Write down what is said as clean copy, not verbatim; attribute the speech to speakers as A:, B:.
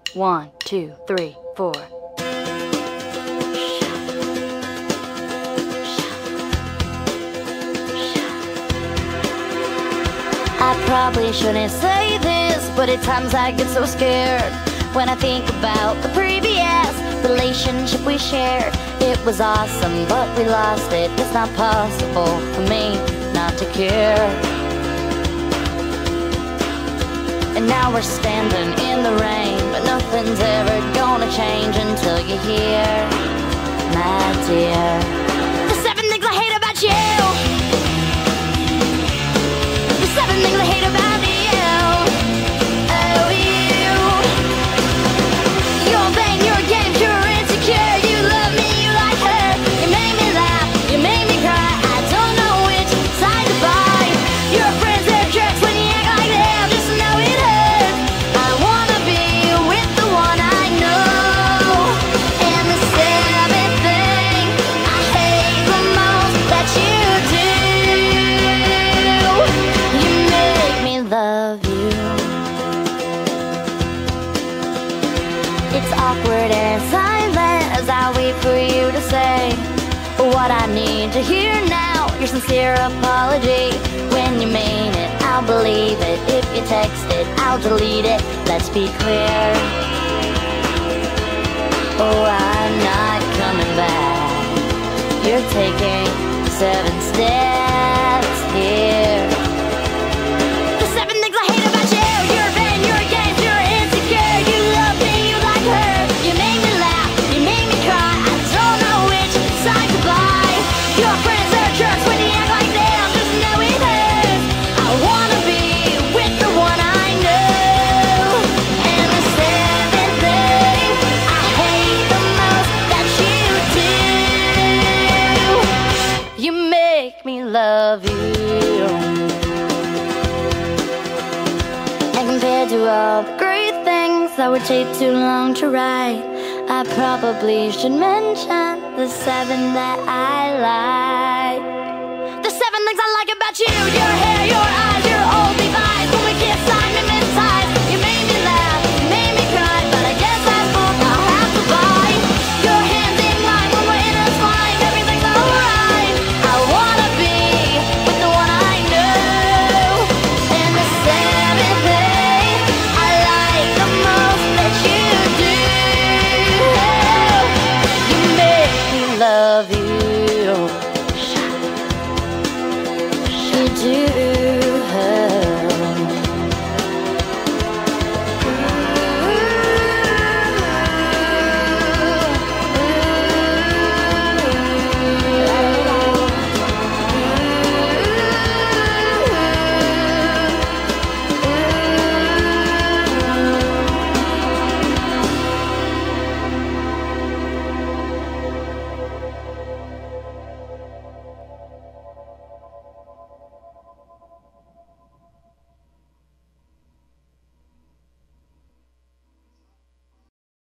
A: 1, 2, 3, 4. I probably shouldn't say this, but at times I get so scared when I think about the previous relationship we shared. It was awesome, but we lost it. It's not possible for me not to care. And now we're standing in the rain, but nothing's ever gonna change until you're here, my dear. The 7 things I hate about you. The 7 things I hate about you. Oh, you. You're vain, you're a game, you're insecure. You love me, you like her. You make me laugh, you make me cry. I don't know which side to buy. Your friends, they're jerks when you act like them. Just know it hurts. I wanna be with the one I know. And the 7th thing I hate the most that you do, you make me love you. It's awkward and silent as I wait for you to say what I need to hear now. Your sincere apology. When you mean it, I'll believe it. If you text it, I'll delete it. Let's be clear. Oh, I'm not coming back. You're taking 7 steps here. The 7 things I hate about you. You're vain, you're a game, you're insecure. You love me, you like her. You make me laugh, you make me cry. I don't know which side to buy. Your friends are jerks when you act like them. Just know it hurts. I wanna be with the one I know. And the 7th thing I hate the most that you do, you make me love you. And compared to all the great things that would take too long to write, I probably should mention the 7 that I like. The 7 things I like about you: your hair, your eyes.